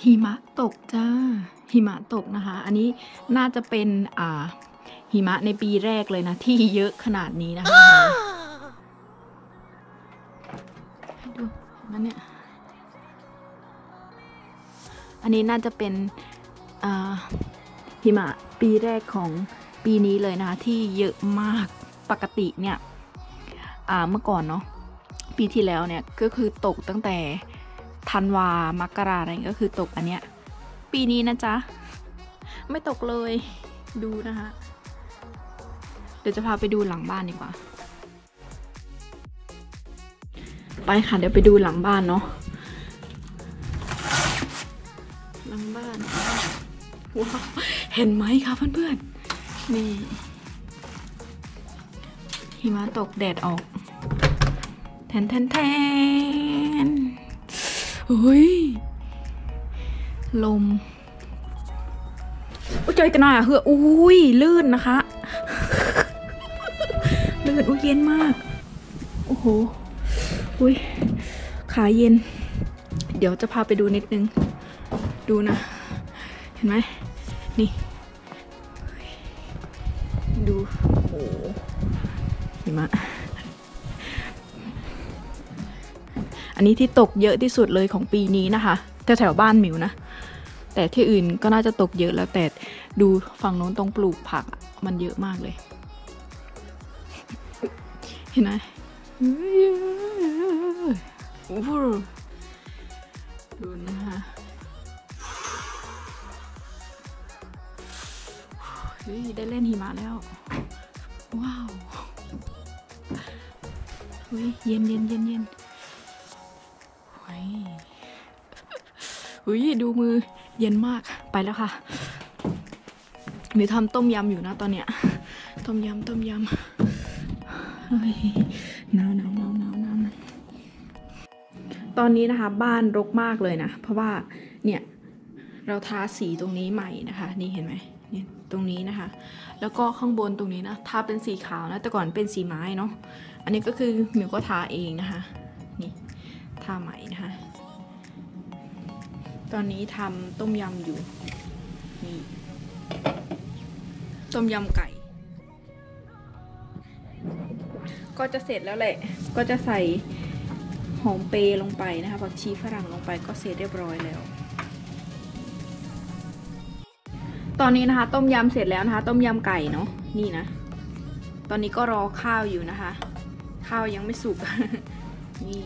หิมะตกจ้าหิมะตกนะคะอันนี้น่าจะเป็นหิมะในปีแรกเลยนะที่เยอะขนาดนี้นะคะให้ดูมันเนี่ยอันนี้น่าจะเป็นหิมะปีแรกของปีนี้เลยนะคะที่เยอะมากปกติเนี่ยเมื่อก่อนเนาะปีที่แล้วเนี่ยก็คือตกตั้งแต่ธันวามกราอะไรก็คือตกอันเนี้ยปีนี้นะจ๊ะไม่ตกเลยดูนะคะเดี๋ยวจะพาไปดูหลังบ้านดีกว่าไปค่ะเดี๋ยวไปดูหลังบ้านเนาะหลังบ้านว้าวเห็นไหมคะเพื่อนๆนี่หิมะตกแดดออกแทนเฮ้ยลมอุ้ยใจกันหน่อยอะเหืออุ้ยลื่นนะคะลื่นอุ้ยเย็นมากโอ้โหอุ้ยขาเย็นเดี๋ยวจะพาไปดูนิดนึงดูนะเห็นไหมนี่ดูโอ้โหหิมะอันนี้ที่ตกเยอะที่สุดเลยของปีนี้นะคะแถวบ้านหมิวนะแต่ที่อื่นก็น่าจะตกเยอะแล้วแต่ดูฝั่งโน้นตรงปลูกผักมันเยอะมากเลยเห็นไหมดูนะคะเฮ้ยได้เล่นหิมะแล้วว้าวเฮ้ยเย็นอุ้ยดูมือเย็นมากไปแล้วค่ะมิวทำต้มยำอยู่นะตอนเนี้ยต้มยำเฮ้ยหนาวตอนนี้นะคะบ้านรกมากเลยนะเพราะว่าเนี่ยเราทาสีตรงนี้ใหม่นะคะนี่เห็นไหมเนี่ยตรงนี้นะคะแล้วก็ข้างบนตรงนี้นะทาเป็นสีขาวนะแต่ก่อนเป็นสีไม้เนาะอันนี้ก็คือมิวก็ทาเองนะคะนี่ทาใหม่นะคะตอนนี้ทำต้มยำอยู่นี่ต้มยำไก่ก็จะเสร็จแล้วแหละก็จะใส่หอมเปรย์ลงไปนะคะผักชีฝรั่งลงไปก็เสร็จเรียบร้อยแล้วตอนนี้นะคะต้มยำเสร็จแล้วนะคะต้มยำไก่เนาะนี่นะตอนนี้ก็รอข้าวอยู่นะคะข้าวยังไม่สุก นี่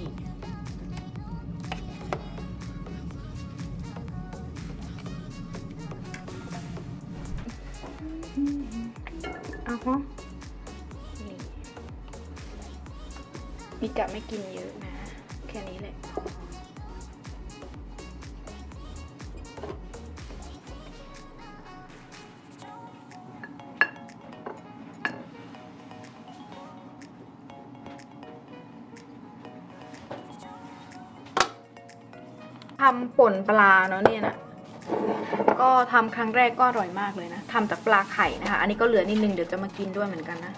เอาฮะนี่มิกะไม่กินเยอะนะแค่นี้แหละทำป่นปลาเนาะเนี่ยนะก็ทำครั้งแรกก็อร่อยมากเลยนะทำจากปลาไข่นะคะอันนี้ก็เหลือนิดนึงเดี๋ยวจะมากินด้วยเหมือนกันนะ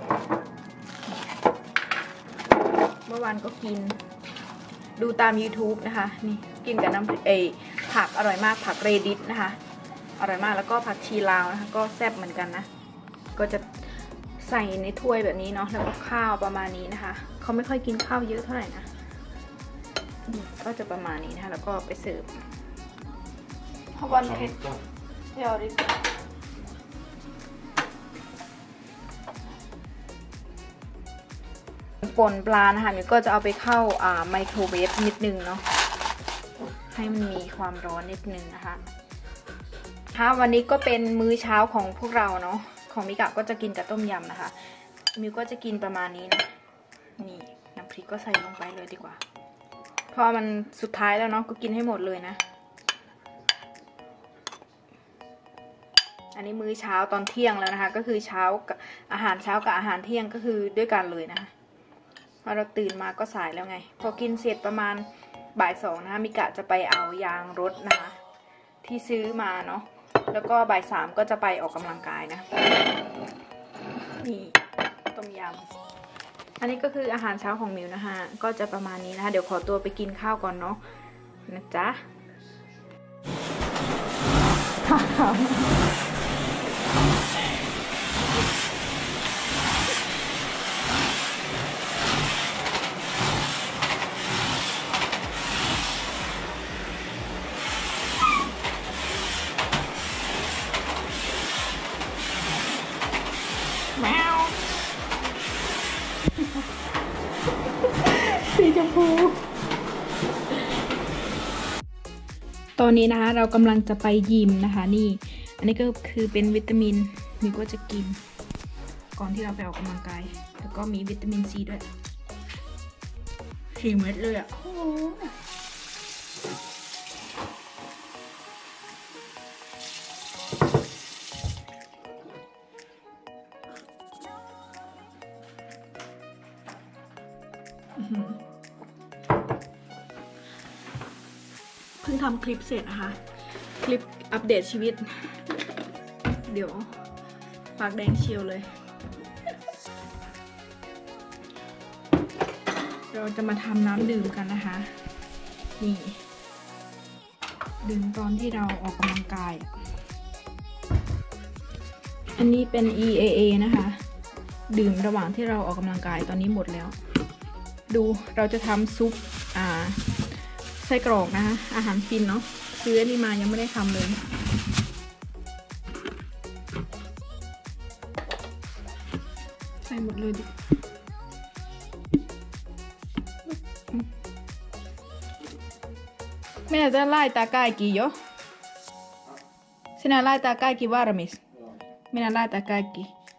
เมื่อวานก็กินดูตาม YouTube นะคะนี่กินกับน้ำผักอร่อยมากผักเรดิสนะคะอร่อยมากแล้วก็ผักชีลาวนะคะก็แซ่บเหมือนกันนะก็จะใส่ในถ้วยแบบนี้เนาะแล้วก็ข้าวประมาณนี้นะคะเขาไม่ค่อยกินข้าวเยอะเท่าไหร่นะก็จะประมาณนี้นะคะแล้วก็ไปเสิร์ฟวันเพชรเดี๋ยวดิป่นปลานะคะมิวก็จะเอาไปเข้าไมโครเวฟนิดนึงเนาะให้มันมีความร้อนนิดนึงนะคะวันนี้ก็เป็นมื้อเช้าของพวกเราเนาะของมิกะก็จะกินกับต้มยำนะคะมิวก็จะกินประมาณนี้นะนี่น้ำพริกก็ใส่ลงไปเลยดีกว่าเพราะมันสุดท้ายแล้วเนาะก็กินให้หมดเลยนะอันนี้มื้อเช้าตอนเที่ยงแล้วนะคะก็คือเช้ากับอาหารเช้ากับอาหารเที่ยงก็คือด้วยกันเลยนะคะพอเราตื่นมาก็สายแล้วไงพอกินเสร็จประมาณบ่ายสองนะคะมิกะจะไปเอายางรถนะคะที่ซื้อมาเนาะแล้วก็บ่ายสามก็จะไปออกกำลังกายนะนี่ต้มยำอันนี้ก็คืออาหารเช้าของมิวนะคะก็จะประมาณนี้นะคะเดี๋ยวขอตัวไปกินข้าวก่อนเนาะนะจ๊ะาขาวแมวสีชมพูตอนนี้นะคะเรากำลังจะไปยิมนะคะนี่อันนี้ก็คือเป็นวิตามินมิวก็จะกินก่อนที่เราไปออกกำลังกายแล้วก็มีวิตามินซีด้วย4 เม็ดเลยอ่ะเพิ่งทำคลิปเสร็จนะคะคลิปอัปเดตชีวิตเดี๋ยวปากแดงเชียวเลยเราจะมาทำน้ำดื่มกันนะคะนี่ดื่มตอนที่เราออกกำลังกายอันนี้เป็น EAA นะคะดื่มระหว่างที่เราออกกำลังกายตอนนี้หมดแล้วดูเราจะทำซุปไส้กรอกนะคะอาหารฟินเนาะซื้ออันนี้มายังไม่ได้ทำเลยใส่หมดเลยดิMinä tän laittaa kaikki jo. Sinä laittaa kaikki valmis. Minä laitan kaikki.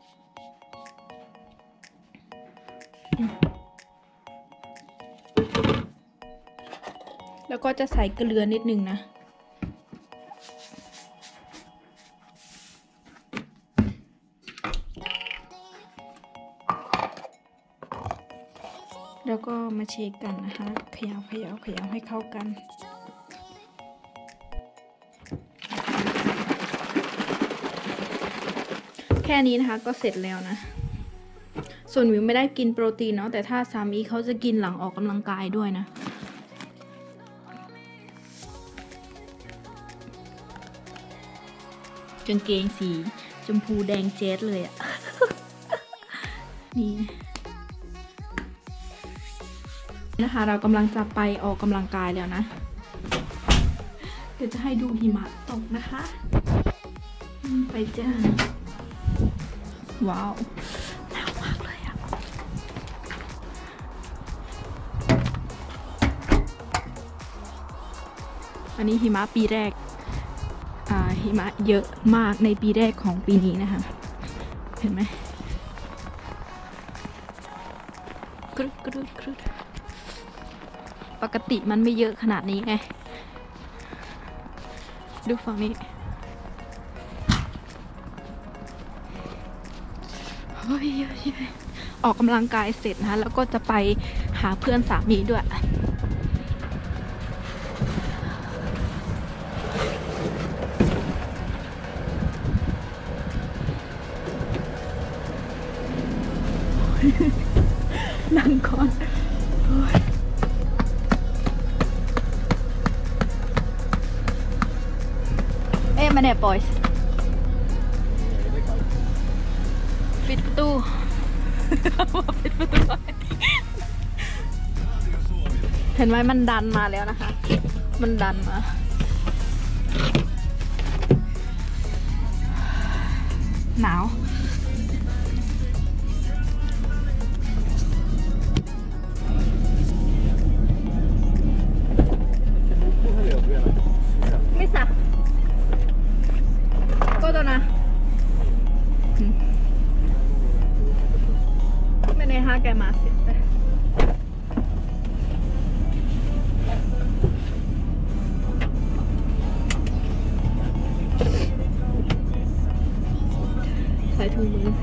แล้วก็จะใส่เกลือนิดนึงนะแล้วก็มาเช็คกันนะคะเขย่าให้เข้ากันแค่นี้นะคะก็เสร็จแล้วนะส่วนวิวไม่ได้กินโปรตีนเนาะแต่ถ้าสามีเขาจะกินหลังออกกำลังกายด้วยนะกางเกงสีชมพูแดงเจ๊ดเลยอะ นี่นะคะเรากำลังจะไปออกกำลังกายแล้วนะเดี๋ยวจะให้ดูหิมะตกนะคะไปจ้าว้าวหนาวมากเลยอะอันนี้หิมะปีแรกหิมะเยอะมากในปีแรกของปีนี้นะคะเห็นไหมกรึดปกติมันไม่เยอะขนาดนี้ไงดูฝั่งนี้เฮ้ยออกกำลังกายเสร็จนะคะแล้วก็จะไปหาเพื่อนสามีด้วยนั่งก่อนมาเนี่ยปอยปิดประตูปิดประตูเห็นไหมมันดันมาแล้วนะคะมันดันมาหนาวไม่สักก็ตัวนะไม่ในห้าแกมาเสร็จเลยใส่ถุงมือ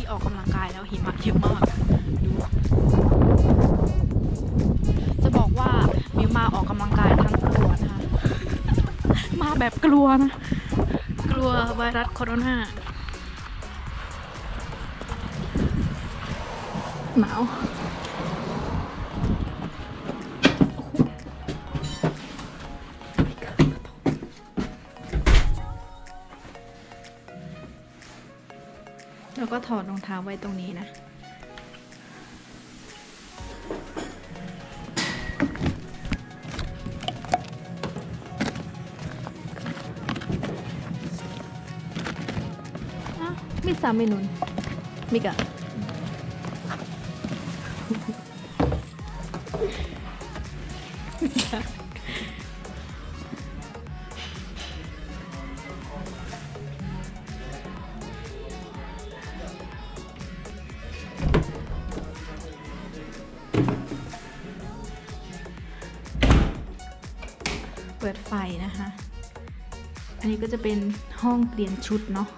ออกกำลังกายแล้วหิมะเยอะมากดูจะบอกว่ามิวมาออกกำลังกายทั้งกลัวนะคะมาแบบกลัวนะกลัวไวรัสโคโรนาหนาวแล้วก็ถอดรองเท้าไว้ตรงนี้นะมีสามเมนูมีกะเปิดไฟนะคะอันนี้ก็จะเป็นห้องเปลี่ยนชุดเนาะ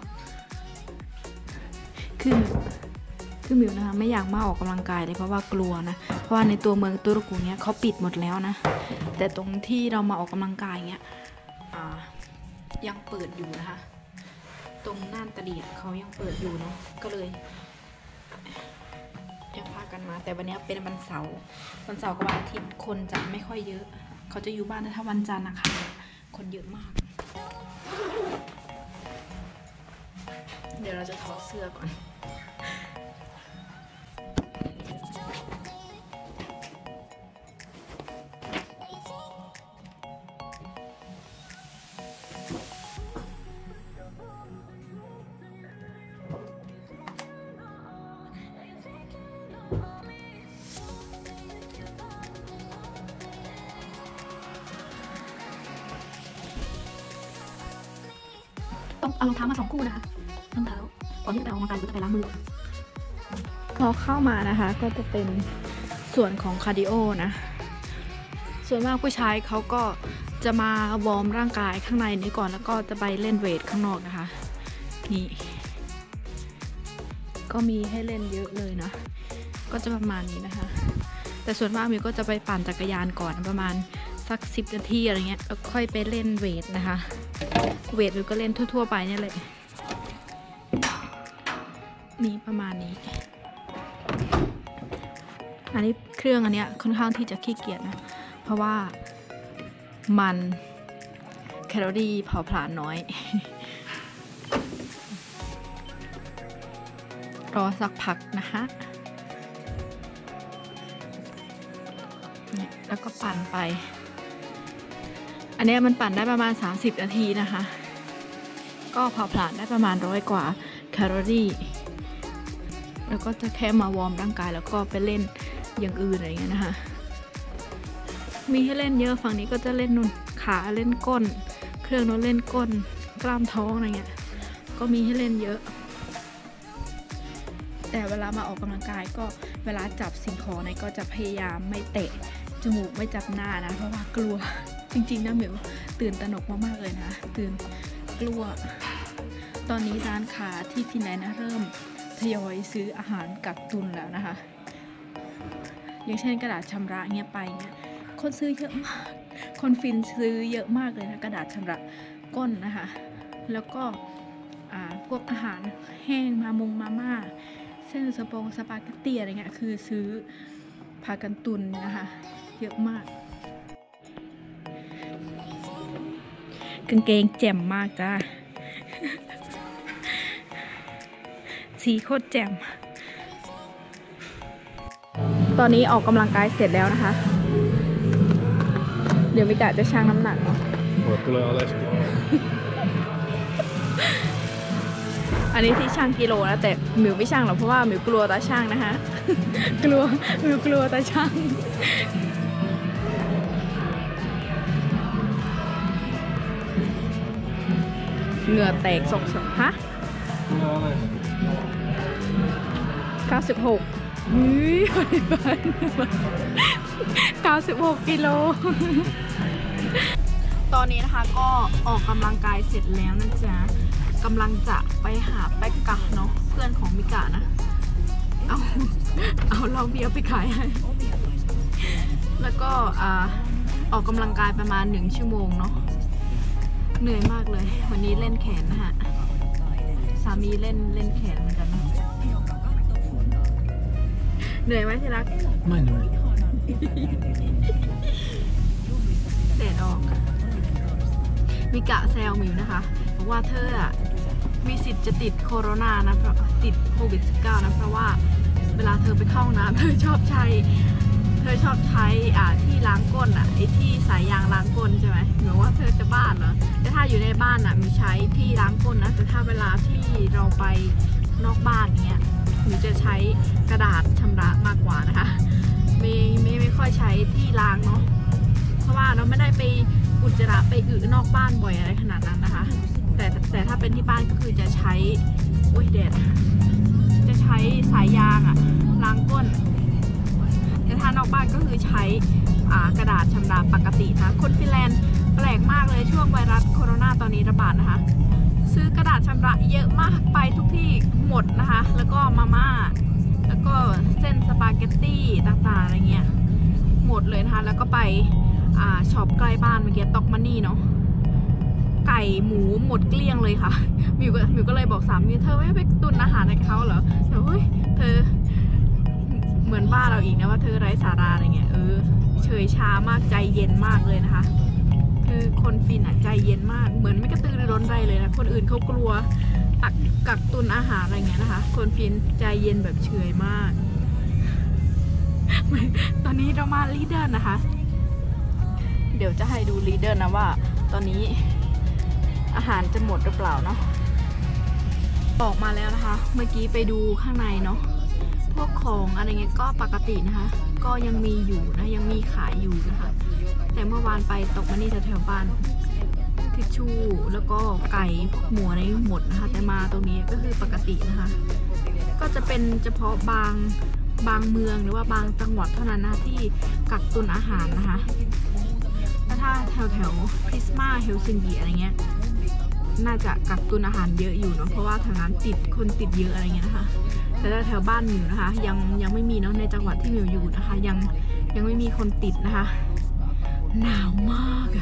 คือมิวนะคะไม่อยากมาออกกำลังกายเลยเพราะว่ากลัวนะเพราะว่าในตัวเมืองตุรกีเนี้ยเขาปิดหมดแล้วนะแต่ตรงที่เรามาออกกำลังกายเนี้ยยังเปิดอยู่นะคะตรงน่านตะเดียเขายังเปิดอยู่เนาะก็เลยยังพากันมาแต่วันนี้เป็นวันเสาร์กับวันอาทิตย์คนจะไม่ค่อยเยอะเขาจะอยู่บ้านถ้าวันจันทร์นะคะคนเยอะมากเดี๋ยวเราจะถอดเสื้อก่อนต้องเอารองเท้ามา2 คู่นะคะรองเท้าก่อนที่จะออกกำลังกายหรือจะไปล้างมือพอเข้ามานะคะก็จะเป็นส่วนของคาร์ดิโอนะส่วนมากผู้ชายเขาก็จะมาวอร์มร่างกายข้างในนี้ก่อนแล้วก็จะไปเล่นเวทข้างนอกนะคะนี่ก็มีให้เล่นเยอะเลยนะก็จะประมาณนี้นะคะแต่ส่วนมากมิวก็จะไปปั่นจักรยานก่อนประมาณสัก10 นาทีอะไรเงี้ยแล้วค่อยไปเล่นเวทนะคะเวทมิวก็เล่นทั่วๆไปเนี่ยเลยนี่ประมาณนี้อันนี้เครื่องอันเนี้ยค่อนข้างที่จะขี้เกียจนะเพราะว่ามันแคลอรี่เผาผลาญน้อยรอสักพักนะคะแล้วก็ปั่นไปอันนี้มันปั่นได้ประมาณ30 นาทีนะคะก็เผาผลาญได้ประมาณ100 กว่าแคลอรี่แล้วก็จะแค่มาวอร์มร่างกายแล้วก็ไปเล่นอย่างอื่นอะไรเงี้ยนะคะมีให้เล่นเยอะฝั่งนี้ก็จะเล่นนุ่นขาเล่นก้นเครื่องนู้นเล่นก้นกล้ามท้องอะไรเงี้ยก็มีให้เล่นเยอะแต่เวลามาออกกำลังกายก็เวลาจับสิ่งของเนี่ยก็จะพยายามไม่เตะจมูกไม่จับหน้านะเพราะว่ากลัวจริงๆนะมิวตื่นตระหนกมากๆเลยนะตื่นกลัวตอนนี้ร้านค้าที่ฟินแลนด์นะเริ่มทยอยซื้ออาหารกักตุนแล้วนะคะอย่างเช่นกระดาษชำระเงี้ยไปเงี้ยคนซื้อเยอะมากคนฟินซื้อเยอะมากเลยนะกระดาษชำระก้นนะคะแล้วก็พวกอาหารแห้งมาม่าเส้นสปาเกตตี้อะไรเงี้ยคือซื้อพากันตุนนะคะเยอะมากกางเกงแจ่มมากจ้าสีโคตรแจ่มตอนนี้ออกกำลังกายเสร็จแล้วนะคะเดี๋ยวมิกะจะชั่งน้ำหนักเนาะอันนี้ที่ชั่งกิโลนะแต่มิวไม่ชั่งหรอกเพราะว่ามิวกลัวตาชั่งนะคะมิวกลัวตาชั่งเหงื่อแตกสกฮะ9696 กิโลตอนนี้นะคะก็ออกกำลังกายเสร็จแล้วนะจ๊ะกำลังจะไปหาแป๊กกะเนาะเพื่อนของมิกะนะเอาเราเบียร์ไปขายให้แล้วก็ออกกำลังกายประมาณ1 ชั่วโมงเนาะเหนื่อยมากเลยวันนี้เล่นแขนนะฮะสามีเล่นแขนเหมือนกันนะเหนื่อยไหมที่รักไม่เหนื่อยแดดออกมิกะแซวมิวนะคะบอกว่าเธออะมีสิทธิ์จะติดโคโรนานะเพราะติดโควิด -19 นะเพราะว่าเวลาเธอไปเข้าห้องน้ำเธอชอบใช้ที่ล้างก้นอ่ะไอ้ที่สายยางล้างก้นใช่ไหมหนูว่าเธอจะบ้าเหรอแต่ถ้าอยู่ในบ้านอ่ะมีใช้ที่ล้างก้นนะแต่ถ้าเวลาที่เราไปนอกบ้านเนี้ยหนูจะใช้กระดาษชำระมากกว่านะคะไม่ค่อยใช้ที่ล้างเนาะเพราะว่าเราไม่ได้ไปอุจจาระไปอึนอกบ้านบ่อยอะไรขนาดนั้นนะคะแต่ถ้าเป็นที่บ้านก็คือจะใช้โอ้ยแดดจะใช้สายยางอะล้างก้นแต่ถ้านอกบ้านก็คือใช้กระดาษชำระปกตินะคนฟินแลนด์แปลกมากเลยช่วงไวรัสโคโรนาตอนนี้ระบาดนะคะซื้อกระดาษชำระเยอะมากไปทุกที่หมดนะคะแล้วก็มาม่าแล้วก็เส้นสปาเกตตี้ต่างๆอะไรเงี้ยหมดเลยนะคะแล้วก็ไปช็อปใกล้บ้านเมื่อกี้ต็อกมันนี่เนาะไก่หมูหมดเกลี้ยงเลยค่ะมิวก็เลยบอกสามีเธอไม่ไปตุนอาหารให้เขาเหรอเฮ้ยเธอเหมือนบ้านเราอีกนะว่าเธอไร้สาระอะไรเงี้ยเฉยชามากใจเย็นมากเลยนะคะคือคนฟินใจเย็นมากเหมือนไม่กระตือรือร้นอะไรเลยนะคนอื่นเขากลัวกักตุนอาหารอะไรเงี้ยนะคะคนฟินใจเย็นแบบเฉยมากตอนนี้เรามาลีดเดอร์นะคะเดี๋ยวจะให้ดูลีดเดอร์นะว่าตอนนี้อาหารจะหมดหรือเปล่าเนาะออกมาแล้วนะคะเมื่อกี้ไปดูข้างในเนาะพวกของอะไรเงี้ยก็ปกตินะคะก็ยังมีอยู่นะยังมีขายอยู่นะคะแต่เมื่อวานไปตกมานี่แถวบ้านทิชชู่แล้วก็ไก่พวกหมูอะไรหมดนะคะแต่มาตรงนี้ก็คือปกตินะคะก็จะเป็นเฉพาะบางเมืองหรือว่าบางจังหวัดเท่านั้นนะที่กักตุนอาหารนะคะถ้าแถวพิสมาเฮลซิงกิอะไรเงี้ยน่าจะกักตุนอาหารเยอะอยู่เนาะเพราะว่าแถวนั้นคนติดเยอะอะไรเงี้ยนะคะแต่แถวบ้านมิวนะคะยังไม่มีเนาะในจังหวัดที่มิวอยู่นะคะยังไม่มีคนติดนะคะหนาวมาก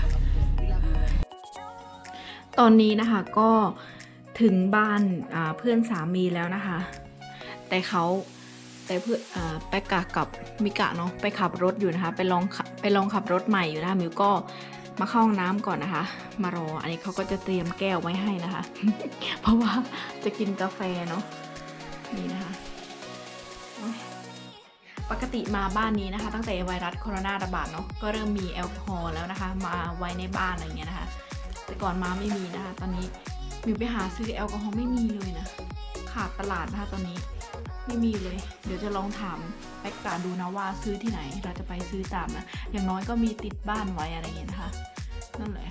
ตอนนี้นะคะก็ถึงบ้านเพื่อนสามีแล้วนะคะแต่เพื่อนแป๊กกะกับมิกะเนาะไปขับรถอยู่นะคะไปลองขับรถใหม่อยู่นะคะมิวก็มาเข้าห้องน้ำก่อนนะคะมารออันนี้เขาก็จะเตรียมแก้วไว้ให้นะคะ เพราะว่าจะกินกาแฟเนาะนี่นะคะปกติมาบ้านนี้นะคะตั้งแต่ไวรัสโคโรนาระบาดเนาะก็เริ่มมีแอลกอฮอล์แล้วนะคะมาไว้ในบ้านอะไรเงี้ยนะคะแต่ก่อนมาไม่มีนะคะตอนนี้มิวไปหาซื้อแอลกอฮอล์ไม่มีเลยนะขาดตลาดนะคะตอนนี้ไม่มีเลยเดี๋ยวจะลองถามแป๊กกะดูนะว่าซื้อที่ไหนเราจะไปซื้อตามนะอย่างน้อยก็มีติดบ้านไว้อะไรเงี้ยนะคะนั่นแหละ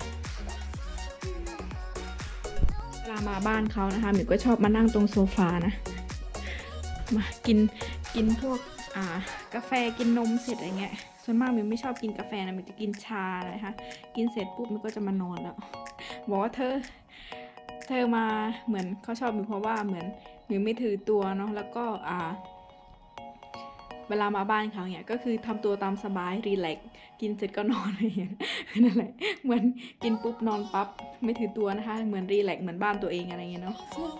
เวลามาบ้านเขานะคะมิวก็ชอบมานั่งตรงโซฟานะมากินพวกกาแฟกินนมเสร็จอะไรเงี้ยส่วนมากมิวไม่ชอบกินกาแฟนะมิวจะกินชาอะไรคะกินเสร็จปุ๊บมิวก็จะมานอนแล้วบอกว่าเธอมาเหมือนเขาชอบมิวเพราะว่าเหมือนมิวไม่ถือตัวเนาะแล้วก็เวลามาบ้านเขาเนี่ยก็คือทำตัวตามสบายรีแลกซ์กินเสร็จก็นอนอะไรอย่างเงี้ยนั่นแหละเหมือนกินปุ๊บนอนปั๊บไม่ถือตัวนะคะเหมือนรีแลกซ์เหมือนบ้านตัวเองอะไรเงี้ยเนาะ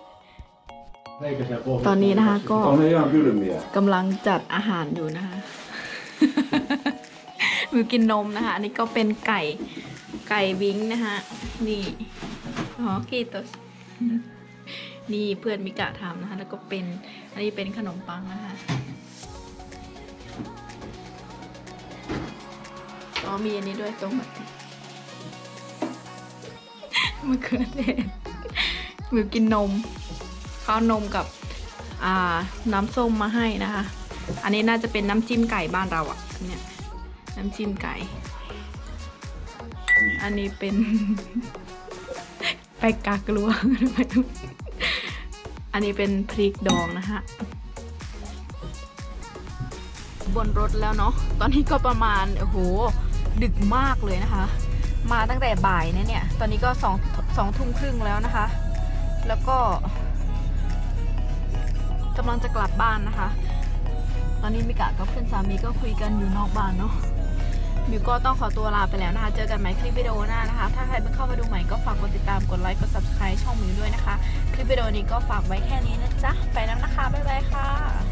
ตอนนี้นะคะก็กำลังจัดอาหารอยู่นะคะมิวกินนมนะคะอันนี้ก็เป็นไก่วิ้งนะคะนี่กีโตสนี่เพื่อนมิกะทำนะคะแล้วก็เป็นอันนี้เป็นขนมปังนะคะมีอันนี้ด้วยตรงมะเขือเทศมิวกินนมข้าวนมกับน้ำส้มมาให้นะคะอันนี้น่าจะเป็นน้ำจิ้มไก่บ้านเราอ่ะเนี่ยน้ำจิ้มไก่อันนี้เป็นไปกากลัวอันนี้เป็นพริกดองนะคะบนรถแล้วเนาะตอนนี้ก็ประมาณโอ้โหดึกมากเลยนะคะมาตั้งแต่บ่ายเนี่ยตอนนี้ก็2 ทุ่มครึ่งแล้วนะคะแล้วก็กำลังจะกลับบ้านนะคะ ตอนนี้มิกะกับเพื่อนสามีก็คุยกันอยู่นอกบ้านเนาะมิวก็ต้องขอตัวลาไปแล้วนะคะเจอกันใหม่คลิปวิดีโอหน้านะคะถ้าใครเพิ่งเข้ามาดูใหม่ก็ฝากกดติดตามกดไลค์กด subscribe ช่องมิวด้วยนะคะคลิปวิดีโอนี้ก็ฝากไว้แค่นี้นะจ๊ะไปแล้วนะคะบ๊ายบายค่ะ